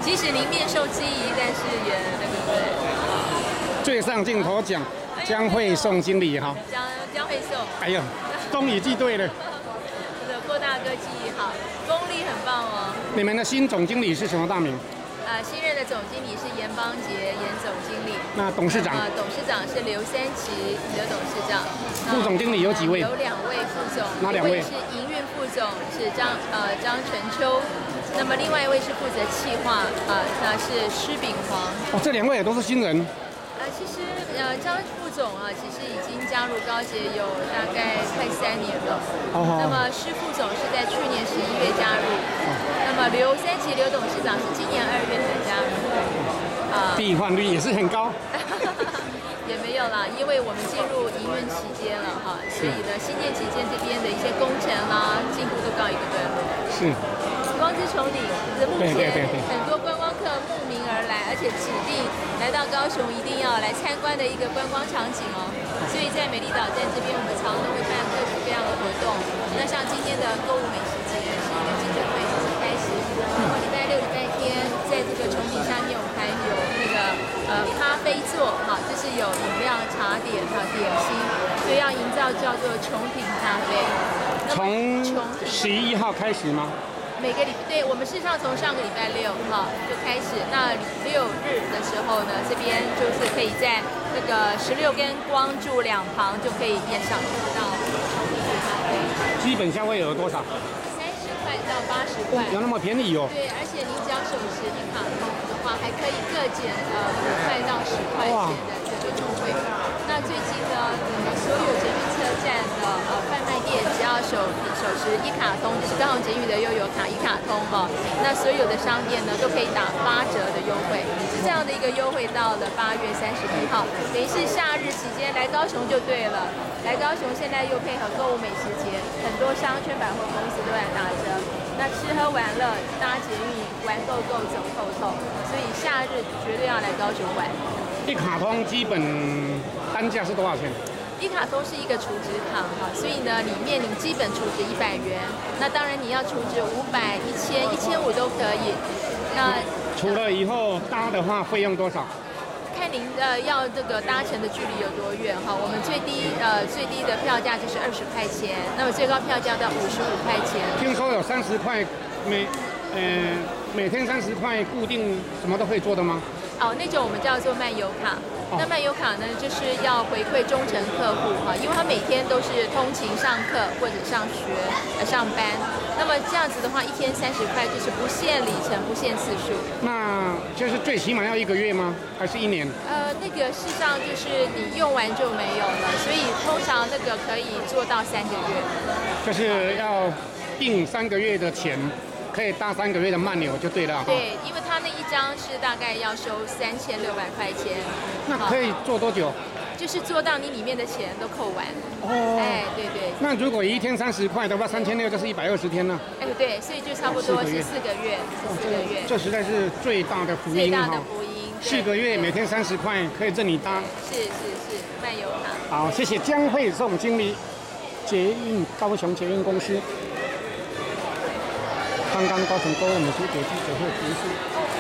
即使您面授机宜，但是也那个对。 最上镜头奖将会送经理哈。 将会送。 哎呀，终于记对了。 这个郭大哥记忆好，功力很棒哦。 你们的新总经理是什么大名？ 新任的总经理是严邦杰，严总经理。 那董事长？ 董事长是刘三奇，刘董事长。 副总经理有几位？ 有2位副总。 哪2位？ 一位是营运副总，是张成秋。那么另外一位是负责企划，那是施炳煌。 哦，这2位也都是新人。 其实张副总其实已经加入高捷有大概快3年了。那么施副总是在去年11月加入。那么刘三奇刘董事长是今年2月才加入。 替换率也是很高。 也没有啦，因为我们进入营运期间了哈，所以呢，新建期间这边的一些工程啦，进度都告一个段落。 是。 光之穹顶，目前很多观光客慕名而来，而且指定来到高雄一定要来参观的一个观光场景哦。所以在美丽岛站这边，我们常常都会办各式各样的活动。那像今天的购物美食节是一个记者会开始，然后礼拜6、礼拜天在这个穹顶下面，我们还有那个咖啡座，哈，就是有饮料、茶点哈、点心，所以要营造叫做穹顶咖啡。 从11号开始吗？ 每个对，我们事实上从上个礼拜6号就开始，那6日的时候呢，这边就是可以在那个16根光柱2旁就可以享受到咖啡。 基本价位有多少 ？30块到80块。 有那么便宜哦？ 对，而且您只要手持一卡通的话，还可以各减5块到10块钱的这个优惠。那最近呢，所有捷运车站的贩卖店，只要手持一卡通，就是高雄捷运的悠游卡一卡通哈，那所有的商店呢都可以打8折的优惠。是这样的一个优惠到了8月31号，等于是夏日期间来高雄就对了。来高雄现在又配合购物美食节，很多商圈百货公司都在打折。那吃喝玩乐、搭捷运、玩够够、走透透，所以夏日绝对要来高雄玩。 一卡通基本单价是多少钱？ 一卡通是一个储值卡哈，所以呢，里面你基本储值100元，那当然你要储值500、1000、1500都可以。那除了以后搭的话，费用多少？ 看您要这个搭乘的距离有多远哈。我们最低的票价就是20块钱，那么最高票价到55块钱。 听说有30块，每天30块固定什么都可以做的吗？ 那种我们叫做漫游卡。那漫游卡呢，就是要回馈忠诚客户哈，因为他每天都是通勤上课或者上学上班。那么这样子的话，一天30块就是不限里程、不限次数。 那就是最起码要1个月吗？还是1年？ 那个事实上就是你用完就没有了，所以通常那个可以做到3个月。 就是要定3个月的钱。可以搭3个月的漫游就对了。 对，因为他那一张是大概要收3600块钱。 那可以做多久？ 就是做到你里面的钱都扣完。对对。 那如果一天30块的话，3600就是120天了。 对，所以就差不多是4个月。 这实在是最大的福音最大的福音。 4个月每天30块可以任你搭。 是，漫游卡。 好，谢谢江惠总经理，高雄捷运公司。刚刚高雄购物美食节记者会结束。